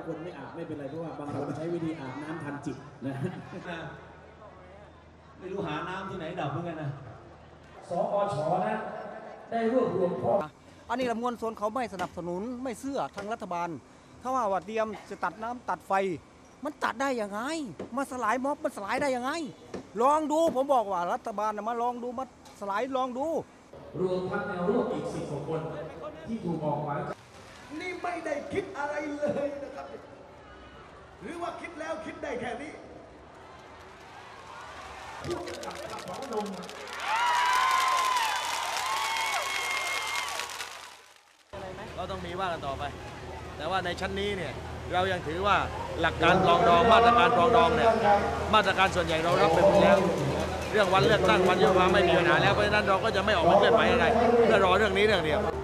างคนไม่อาบไม่เป็นไรเพราะว่าบางคนใช้วิธีอาบน้ำทันจิตนะไม่รู้หาน้ำที่ไหนดับเหมือนกันนะสอชนะได้รวบรวมข้ออันนี้ละมวลชนเขาไม่สนับสนุนไม่เชื่อทางรัฐบาลถ้าว่าเตรียมจะตัดน้ำตัดไฟมันตัดได้ยังไงมาสลายม็อบมันสลายได้ยังไงลองดูผมบอกว่ารัฐบาลมาลองดูมาสลายลองดูรวมทั้งแนวร่วมอีก10 กว่าคนที่ถูกออกหมายนี่ไม่ได้คิดอะไรเลยนะครับหรือว่าคิดแล้วคิดได้แค่นี้พูดกับของลงเราต้องมีว่ากันต่อไปแต่ว่าในชั้นนี้เนี่ยเรายังถือว่าหลักการปรองดองมาตรการปรองดองเนี่ยมาตรการส่วนใหญ่เรารับไปหมดแล้วเรื่องวันเลือกตั้งวันยุบสภาไม่มีปัญหาแล้วเพราะฉะนั้นเราก็จะไม่ออกมาเคลื่อนไหวอะไรเพื่อรอเรื่องนี้เรื่องเดียว